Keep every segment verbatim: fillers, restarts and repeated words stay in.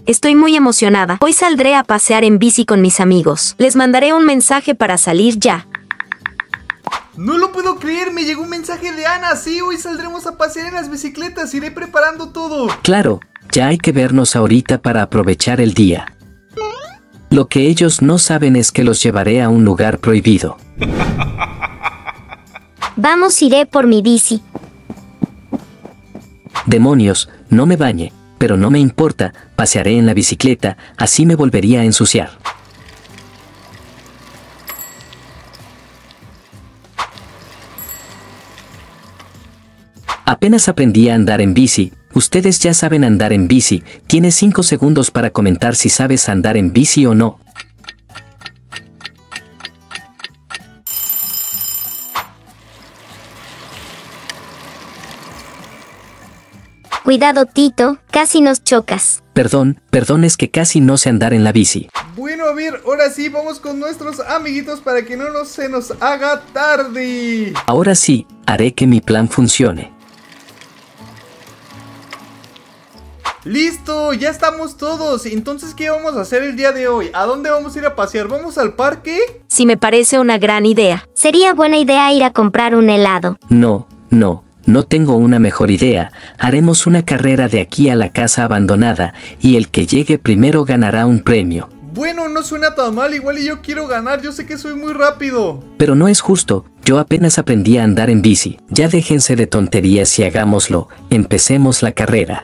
Estoy muy emocionada. Hoy saldré a pasear en bici con mis amigos. Les mandaré un mensaje para salir ya. No lo puedo creer, me llegó un mensaje de Ana. Sí, hoy saldremos a pasear en las bicicletas. Iré preparando todo. Claro, ya hay que vernos ahorita para aprovechar el día. Lo que ellos no saben es que los llevaré a un lugar prohibido. Vamos, iré por mi bici. Demonios, no me bañe, pero no me importa, pasearé en la bicicleta, así me volvería a ensuciar. Apenas aprendí a andar en bici. Ustedes ya saben andar en bici. Tienes cinco segundos para comentar si sabes andar en bici o no. Cuidado, Tito, casi nos chocas. Perdón, perdón, es que casi no sé andar en la bici. Bueno, a ver, ahora sí, vamos con nuestros amiguitos para que no nos, se nos haga tarde. Ahora sí, haré que mi plan funcione. Listo, ya estamos todos. Entonces, ¿qué vamos a hacer el día de hoy? ¿A dónde vamos a ir a pasear? ¿Vamos al parque? Sí, me parece una gran idea. Sería buena idea ir a comprar un helado. No, no, no tengo una mejor idea. Haremos una carrera de aquí a la casa abandonada y el que llegue primero ganará un premio. Bueno, no suena tan mal, igual y yo quiero ganar, yo sé que soy muy rápido. Pero no es justo, yo apenas aprendí a andar en bici. Ya déjense de tonterías y hagámoslo, empecemos la carrera.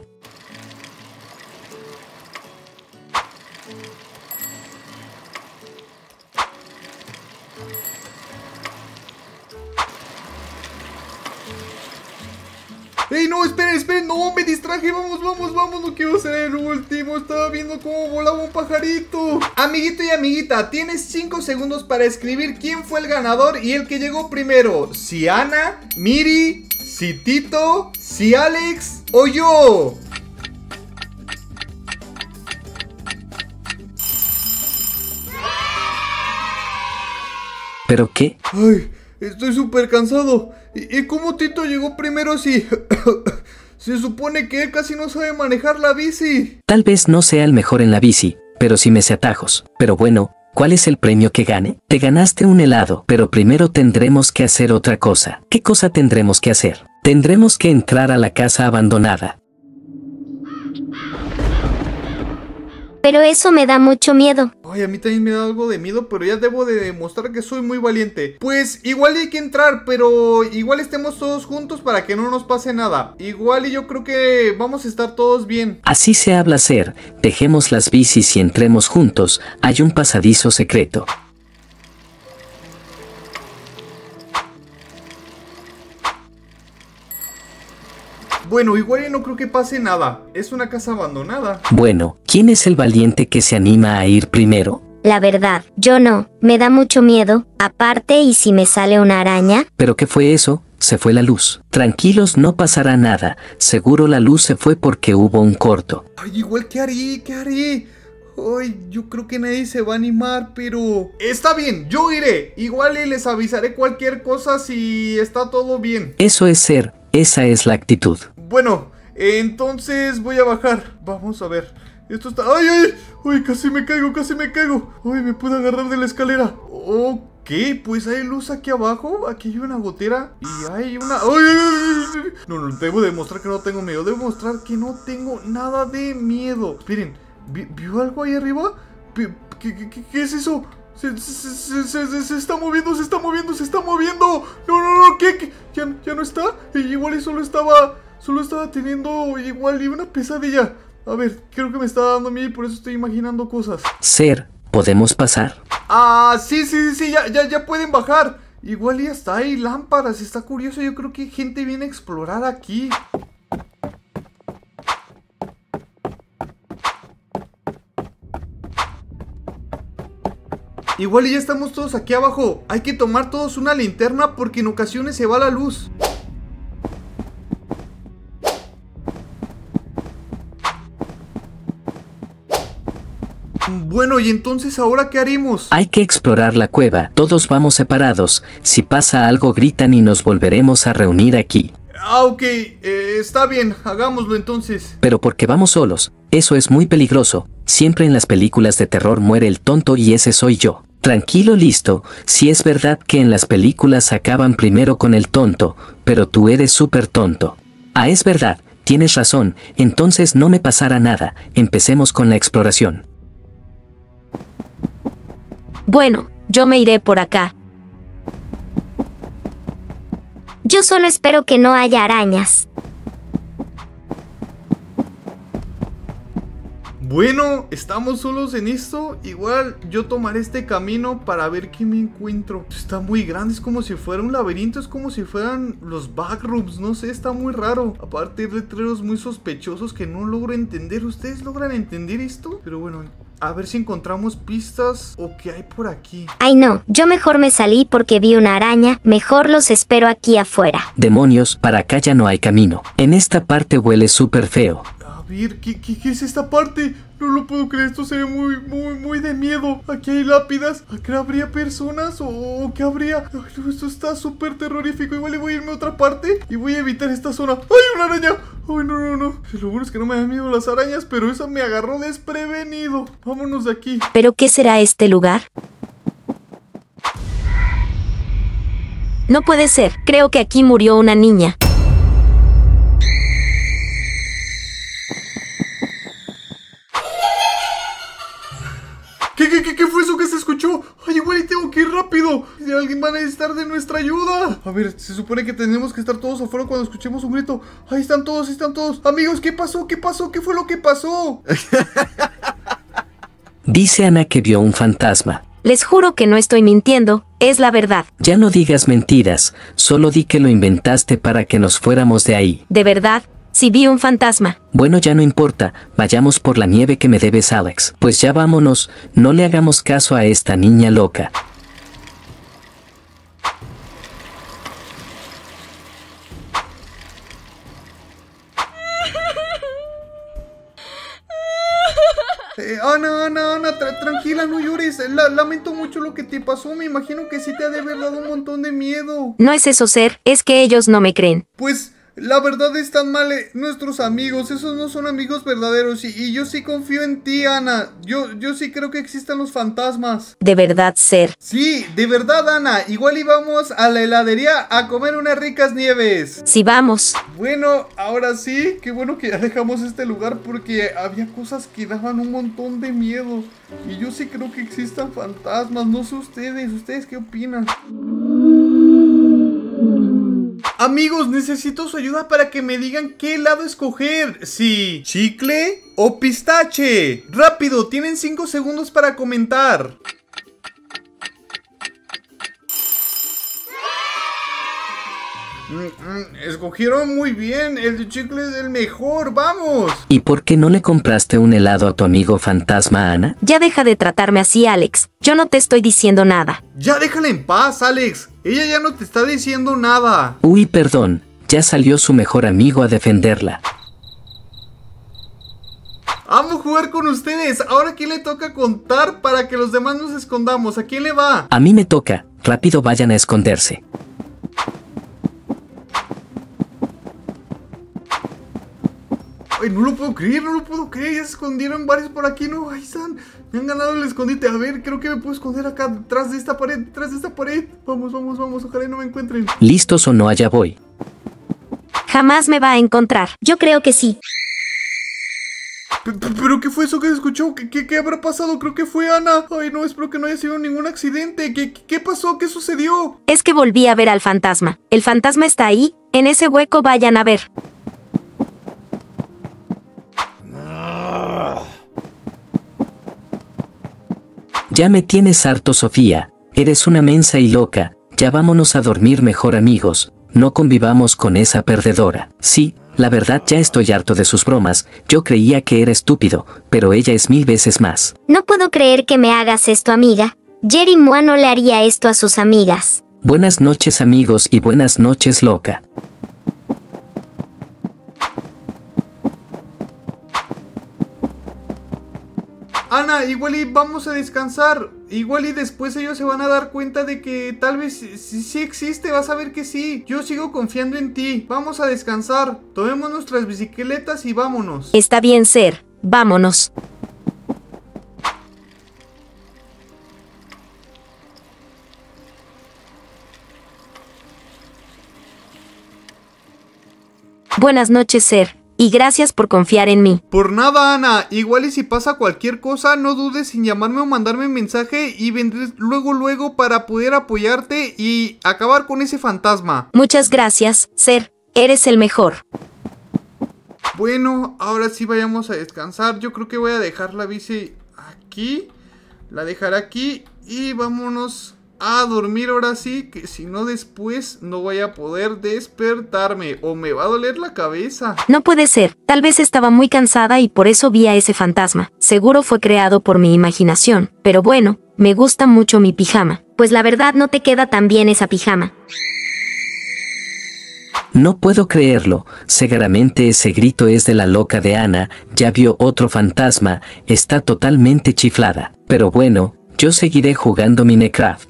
¡Ey, no! ¡Esperen, esperen! ¡No! ¡Me distraje! ¡Vamos, vamos, vamos! No quiero ser el último. Estaba viendo cómo volaba un pajarito. Amiguito y amiguita, tienes cinco segundos para escribir quién fue el ganador y el que llegó primero. Si Ana, Miri, si Tito, si Alex o yo. ¿Pero qué? Ay, estoy súper cansado. ¿Y, ¿Y cómo Tito llegó primero si... se supone que él casi no sabe manejar la bici? Tal vez no sea el mejor en la bici, pero sí me sé atajos. Pero bueno, ¿cuál es el premio que gane? Te ganaste un helado, pero primero tendremos que hacer otra cosa. ¿Qué cosa tendremos que hacer? Tendremos que entrar a la casa abandonada. Pero eso me da mucho miedo. Ay, a mí también me da algo de miedo, pero ya debo de demostrar que soy muy valiente. Pues igual hay que entrar, pero igual estemos todos juntos para que no nos pase nada. Igual y yo creo que vamos a estar todos bien. Así se habla, Ser. Dejemos las bicis y entremos juntos. Hay un pasadizo secreto. Bueno, igual y no creo que pase nada. Es una casa abandonada. Bueno, ¿quién es el valiente que se anima a ir primero? La verdad, yo no. Me da mucho miedo. Aparte, ¿y si me sale una araña? ¿Pero qué fue eso? Se fue la luz. Tranquilos, no pasará nada. Seguro la luz se fue porque hubo un corto. Ay, igual, ¿qué haré? ¿Qué haré? Ay, yo creo que nadie se va a animar, pero... Está bien, yo iré. Igual y les avisaré cualquier cosa si está todo bien. Eso es Ser. Esa es la actitud. Bueno, entonces voy a bajar. Vamos a ver. Esto está... ¡Ay, ay! ¡Uy, casi me caigo, casi me caigo! ¡Ay, me puedo agarrar de la escalera! Ok, pues hay luz aquí abajo. Aquí hay una gotera y hay una... ¡Ay, ay, ay, ay! No, no, debo demostrar que no tengo miedo. Debo demostrar que no tengo nada de miedo. Esperen, ¿vio algo ahí arriba? ¿Qué, qué, qué, qué es eso? Se, se, se, se, se, se está moviendo, se está moviendo, se está moviendo. No, no, no, ¿qué? ¿Qué? ¿Ya, ya no está? Igual y solo estaba... Solo estaba teniendo igual y una pesadilla. A ver, creo que me está dando miedo y por eso estoy imaginando cosas. Ser, ¿podemos pasar? Ah, sí, sí, sí, ya, ya, ya pueden bajar. Igual y hasta hay lámparas, está curioso. Yo creo que gente viene a explorar aquí. Igual y ya estamos todos aquí abajo. Hay que tomar todos una linterna porque en ocasiones se va la luz. Bueno, y entonces, ¿ahora qué haremos? Hay que explorar la cueva. Todos vamos separados. Si pasa algo, gritan y nos volveremos a reunir aquí. Ah, ok, eh, está bien, hagámoslo entonces. Pero porque vamos solos, eso es muy peligroso. Siempre en las películas de terror muere el tonto y ese soy yo. Tranquilo, listo, si es verdad que en las películas acaban primero con el tonto, pero tú eres súper tonto. Ah, es verdad, tienes razón, entonces no me pasará nada, empecemos con la exploración. Bueno, yo me iré por acá. Yo solo espero que no haya arañas. Bueno, estamos solos en esto. Igual yo tomaré este camino para ver qué me encuentro. Está muy grande, es como si fuera un laberinto. Es como si fueran los backrooms, no sé, está muy raro. Aparte hay letreros muy sospechosos que no logro entender. ¿Ustedes logran entender esto? Pero bueno, a ver si encontramos pistas o qué hay por aquí. Ay no, yo mejor me salí porque vi una araña. Mejor los espero aquí afuera. Demonios, para acá ya no hay camino. En esta parte huele súper feo. A ver, ¿qué, qué, qué es esta parte? No lo puedo creer, esto se ve muy, muy, muy de miedo. Aquí hay lápidas. ¿Aquí habría personas o, o qué habría? Ay, no, esto está súper terrorífico. Igual voy a irme a otra parte y voy a evitar esta zona. ¡Ay, una araña! ¡Ay, no, no, no! Lo bueno es que no me dan miedo las arañas, pero esa me agarró desprevenido. Vámonos de aquí. ¿Pero qué será este lugar? No puede ser, creo que aquí murió una niña. ¿Qué, qué, qué, qué fue eso que se escuchó? Ay, igual y tengo que ir rápido. Alguien va a necesitar de nuestra ayuda. A ver, se supone que tenemos que estar todos afuera cuando escuchemos un grito. Ahí están todos, ahí están todos. Amigos, ¿qué pasó? ¿Qué pasó? ¿Qué fue lo que pasó? Dice Ana que vio un fantasma. Les juro que no estoy mintiendo, es la verdad. Ya no digas mentiras, solo di que lo inventaste para que nos fuéramos de ahí. De verdad, sí vi un fantasma. Bueno, ya no importa, vayamos por la nieve que me debes, Alex. Pues ya vámonos, no le hagamos caso a esta niña loca. Eh, Ana, Ana, Ana, tra tranquila, no llores. La lamento mucho lo que te pasó. Me imagino que sí te ha de haber dado un montón de miedo. No es eso, Ser, es que ellos no me creen. Pues la verdad están mal eh, nuestros amigos. Esos no son amigos verdaderos. Y, y yo sí confío en ti, Ana. Yo, yo sí creo que existan los fantasmas. De verdad, Ser. Sí, de verdad, Ana. Igual íbamos a la heladería a comer unas ricas nieves. Sí, vamos. Bueno, ahora sí, qué bueno que ya dejamos este lugar porque había cosas que daban un montón de miedo. Y yo sí creo que existan fantasmas, no sé ustedes, ¿ustedes qué opinan? Amigos, necesito su ayuda para que me digan qué helado escoger. Si chicle o pistache. Rápido, tienen cinco segundos para comentar. Mm, mm, escogieron muy bien, el de chicle es el mejor, vamos. ¿Y por qué no le compraste un helado a tu amigo fantasma, Ana? Ya deja de tratarme así, Alex. Yo no te estoy diciendo nada. Ya déjala en paz, Alex. Ella ya no te está diciendo nada. Uy, perdón, ya salió su mejor amigo a defenderla. Amo jugar con ustedes. Ahora, ¿a quién le toca contar para que los demás nos escondamos? ¿A quién le va? A mí me toca, rápido vayan a esconderse. Ay, no lo puedo creer, no lo puedo creer. Ya se escondieron varios por aquí, no, ahí están. Me han ganado el escondite. A ver, creo que me puedo esconder acá, detrás de esta pared, detrás de esta pared. Vamos, vamos, vamos, ojalá y no me encuentren. ¿Listos o no? Allá voy. Jamás me va a encontrar. Yo creo que sí. P- p- ¿Pero qué fue eso que se escuchó? ¿Qué, qué, qué habrá pasado? Creo que fue Ana. Ay, no, espero que no haya sido ningún accidente. ¿Qué, qué, qué pasó? ¿Qué sucedió? Es que volví a ver al fantasma. El fantasma está ahí, en ese hueco, vayan a ver. Ya me tienes harto, Sofía. Eres una mensa y loca. Ya vámonos a dormir mejor, amigos. No convivamos con esa perdedora. Sí, la verdad ya estoy harto de sus bromas. Yo creía que era estúpido, pero ella es mil veces más. No puedo creer que me hagas esto, amiga. Jerry Moa no le haría esto a sus amigas. Buenas noches, amigos, y buenas noches, loca. Ana, igual y vamos a descansar. Igual y después ellos se van a dar cuenta de que tal vez sí, sí existe. Vas a ver que sí. Yo sigo confiando en ti. Vamos a descansar. Tomemos nuestras bicicletas y vámonos. Está bien, Ser. Vámonos. Buenas noches, Ser. Y gracias por confiar en mí. Por nada, Ana. Igual y si pasa cualquier cosa, no dudes en llamarme o mandarme un mensaje y vendré luego luego para poder apoyarte y acabar con ese fantasma. Muchas gracias, Ser. Eres el mejor. Bueno, ahora sí vayamos a descansar. Yo creo que voy a dejar la bici aquí. La dejaré aquí y vámonos a dormir ahora sí, que si no después no voy a poder despertarme o me va a doler la cabeza. No puede ser, tal vez estaba muy cansada y por eso vi a ese fantasma. Seguro fue creado por mi imaginación, pero bueno, me gusta mucho mi pijama. Pues la verdad no te queda tan bien esa pijama. No puedo creerlo, seguramente ese grito es de la loca de Ana, ya vio otro fantasma, está totalmente chiflada. Pero bueno, yo seguiré jugando Minecraft.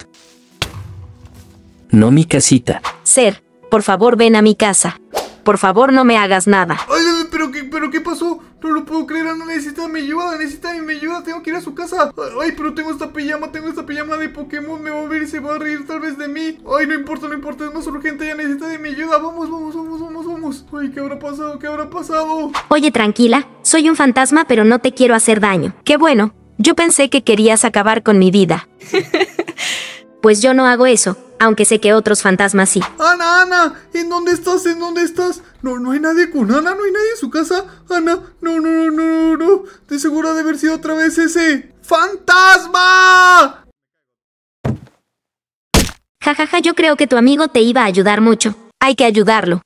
No mi casita. Ser, por favor ven a mi casa. Por favor no me hagas nada. Ay, pero qué, pero qué pasó. No lo puedo creer, Ana necesita mi ayuda, necesita mi ayuda, tengo que ir a su casa. Ay, pero tengo esta pijama, tengo esta pijama de Pokémon, me va a ver y se va a reír tal vez de mí. Ay, no importa, no importa, es más urgente, ella necesita de mi ayuda. Vamos, vamos, vamos, vamos, vamos. Ay, ¿qué habrá pasado? ¿Qué habrá pasado? Oye, tranquila, soy un fantasma pero no te quiero hacer daño. Qué bueno, yo pensé que querías acabar con mi vida. Pues yo no hago eso, aunque sé que otros fantasmas sí. Ana, Ana, ¿en dónde estás? ¿En dónde estás? No, no hay nadie con Ana, no hay nadie en su casa. Ana, no, no, no, no, no. De seguro ha de haber sido otra vez ese ¡fantasma! Jajaja, ja, ja, yo creo que tu amigo te iba a ayudar mucho. Hay que ayudarlo.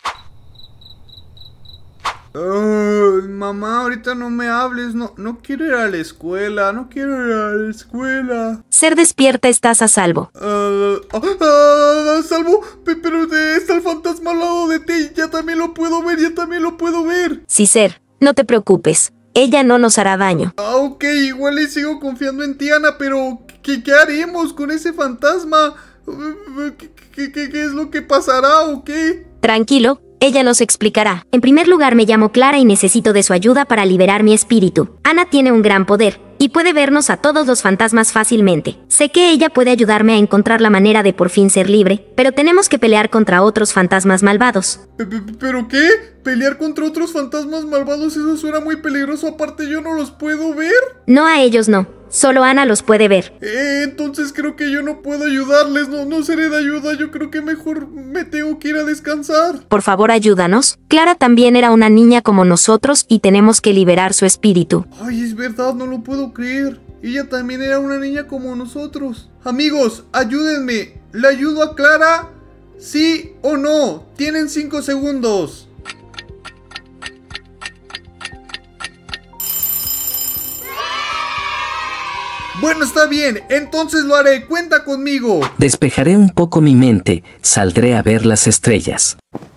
Uh, mamá, ahorita no me hables, no, no quiero ir a la escuela, no quiero ir a la escuela. Ser despierta, estás a salvo. Uh, uh, uh, salvo, pero está el fantasma al lado de ti, ya también lo puedo ver, ya también lo puedo ver. Sí, Ser, no te preocupes, ella no nos hará daño. Ah, ok, igual y sigo confiando en ti, Ana, pero ¿qué, qué haremos con ese fantasma? ¿Qué, qué, qué, qué es lo que pasará o qué? Tranquilo. Ella nos explicará. En primer lugar, me llamo Clara y necesito de su ayuda para liberar mi espíritu. Ana tiene un gran poder y puede vernos a todos los fantasmas fácilmente. Sé que ella puede ayudarme a encontrar la manera de por fin ser libre, pero tenemos que pelear contra otros fantasmas malvados. ¿Pero qué? ¿Pelear contra otros fantasmas malvados? Eso suena muy peligroso, aparte yo no los puedo ver. No, a ellos no. Solo Ana los puede ver. Eh, entonces creo que yo no puedo ayudarles, no, no seré de ayuda, yo creo que mejor me tengo que ir a descansar. Por favor, ayúdanos. Clara también era una niña como nosotros y tenemos que liberar su espíritu. Ay, es verdad, no lo puedo creer. Ella también era una niña como nosotros. Amigos, ayúdenme. ¿Le ayudo a Clara? ¿Sí o no? Tienen cinco segundos. Bueno, está bien, entonces lo haré, cuenta conmigo. Despejaré un poco mi mente, saldré a ver las estrellas.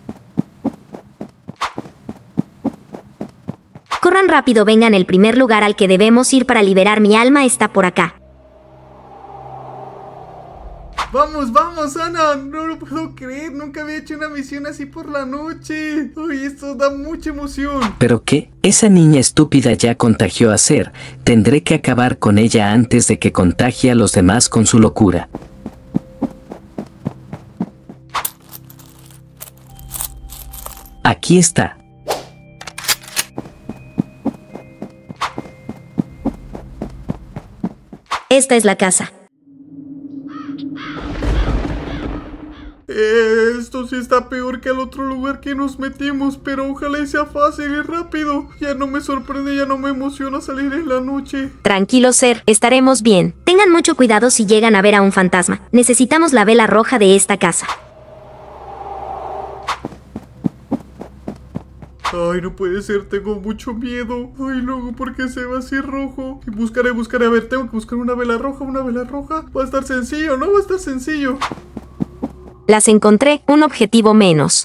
Corran rápido, vengan, el primer lugar al que debemos ir para liberar mi alma está por acá. Vamos, vamos, Ana, no lo puedo creer, nunca había hecho una misión así por la noche. Ay, esto da mucha emoción. ¿Pero qué? Esa niña estúpida ya contagió a Ser, tendré que acabar con ella antes de que contagie a los demás con su locura. Aquí está. Esta es la casa. Esto sí está peor que el otro lugar que nos metimos, pero ojalá y sea fácil y rápido. Ya no me sorprende, ya no me emociona salir en la noche. Tranquilo, Ser, estaremos bien. Tengan mucho cuidado si llegan a ver a un fantasma. Necesitamos la vela roja de esta casa. Ay, no puede ser, tengo mucho miedo. Ay, luego, ¿por qué se va así rojo? Y buscaré, buscaré, a ver, tengo que buscar una vela roja, una vela roja. Va a estar sencillo, ¿no? Va a estar sencillo. Las encontré, un objetivo menos.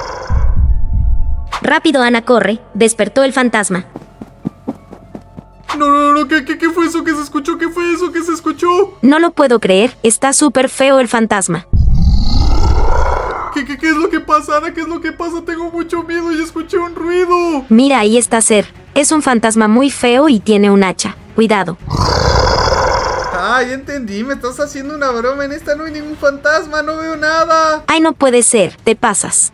Rápido, Ana, corre. Despertó el fantasma. No, no, no, ¿qué, qué, qué fue eso que se escuchó? ¿Qué fue eso que se escuchó? No lo puedo creer, está súper feo el fantasma. ¿Qué, qué, ¿Qué es lo que pasa, Ana? ¿Qué es lo que pasa? Tengo mucho miedo y escuché un ruido. Mira, ahí está Ser. Es un fantasma muy feo y tiene un hacha. Cuidado. Ah, ya entendí, me estás haciendo una broma. En esta no hay ningún fantasma, no veo nada. Ay, no puede ser, te pasas.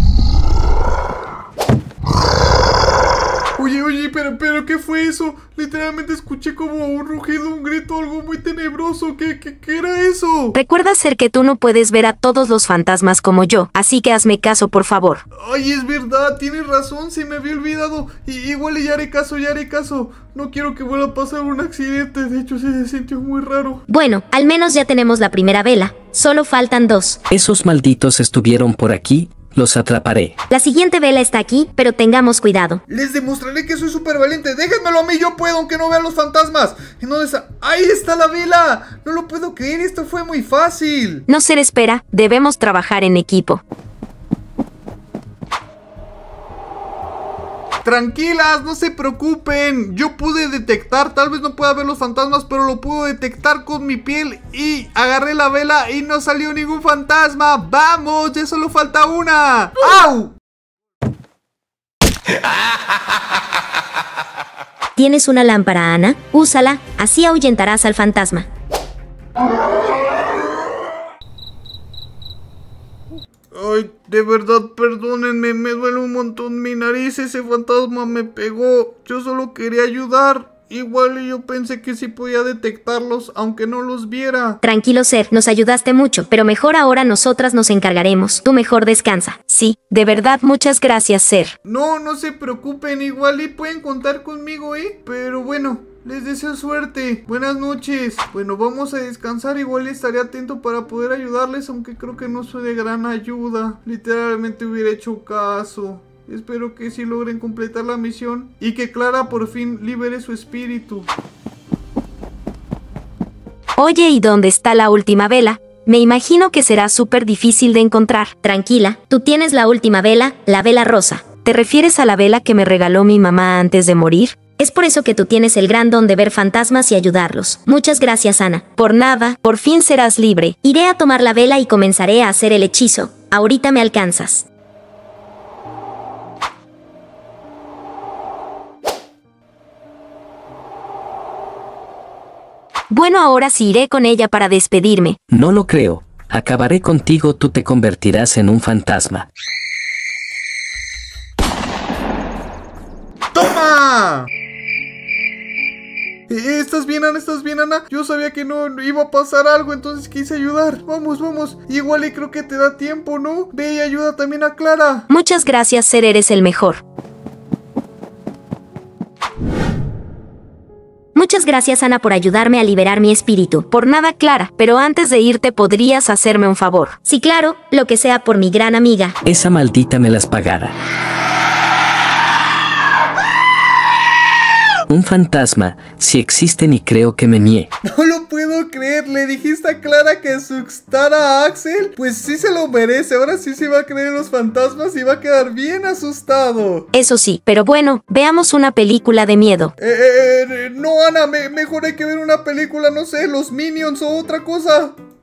Oye, oye, pero, pero, ¿qué fue eso? Literalmente escuché como un rugido, un grito, algo muy tenebroso. ¿Qué, qué, qué era eso? Recuerda, Ser, que tú no puedes ver a todos los fantasmas como yo, así que hazme caso, por favor. Ay, es verdad, tienes razón, se me había olvidado. Y, igual ya haré caso, ya haré caso. No quiero que vuelva a pasar un accidente, de hecho se sintió muy raro. Bueno, al menos ya tenemos la primera vela. Solo faltan dos. Esos malditos estuvieron por aquí, los atraparé. La siguiente vela está aquí, pero tengamos cuidado. Les demostraré que soy súper valiente. Déjenmelo a mí, yo puedo, aunque no vean los fantasmas. ¿En dónde está? ¡Ahí está la vela! No lo puedo creer, esto fue muy fácil. No, Ser, espera, debemos trabajar en equipo. Tranquilas, no se preocupen. Yo pude detectar, tal vez no pueda ver los fantasmas, pero lo puedo detectar con mi piel. Y agarré la vela y no salió ningún fantasma. ¡Vamos! Ya solo falta una. ¡Au! ¿Tienes una lámpara, Ana? Úsala, así ahuyentarás al fantasma. Ay, de verdad, perdónenme, me duele un montón mi nariz, ese fantasma me pegó. Yo solo quería ayudar. Igual yo pensé que sí podía detectarlos, aunque no los viera. Tranquilo, Ser, nos ayudaste mucho, pero mejor ahora nosotras nos encargaremos. Tú mejor descansa. Sí, de verdad, muchas gracias, Ser. No, no se preocupen, igual y pueden contar conmigo, ¿eh? Pero bueno, les deseo suerte. Buenas noches. Bueno, vamos a descansar. Igual estaré atento para poder ayudarles, aunque creo que no soy de gran ayuda. Literalmente hubiera hecho caso. Espero que sí logren completar la misión y que Clara por fin libere su espíritu. Oye, ¿y dónde está la última vela? Me imagino que será súper difícil de encontrar. Tranquila, tú tienes la última vela, la vela rosa. ¿Te refieres a la vela que me regaló mi mamá antes de morir? Es por eso que tú tienes el gran don de ver fantasmas y ayudarlos. Muchas gracias, Ana. Por nada, por fin serás libre. Iré a tomar la vela y comenzaré a hacer el hechizo. Ahorita me alcanzas. Bueno, ahora sí iré con ella para despedirme. No lo creo. Acabaré contigo, tú te convertirás en un fantasma. ¡Toma! ¿Estás bien, Ana? ¿Estás bien, Ana? Yo sabía que no iba a pasar algo, entonces quise ayudar. Vamos, vamos. Igual y creo que te da tiempo, ¿no? Ve y ayuda también a Clara. Muchas gracias, Ser, eres el mejor. Muchas gracias, Ana, por ayudarme a liberar mi espíritu. Por nada, Clara, pero antes de irte podrías hacerme un favor. Sí, claro, lo que sea por mi gran amiga. Esa maldita me las pagará. Un fantasma, si existen, y creo que me nié. No lo puedo creer, le dijiste a Clara que asustara a Axel. Pues sí se lo merece, ahora sí se va a creer en los fantasmas y va a quedar bien asustado. Eso sí, pero bueno, veamos una película de miedo. Eh, eh, eh no, Ana, me, mejor hay que ver una película, no sé, los Minions o otra cosa.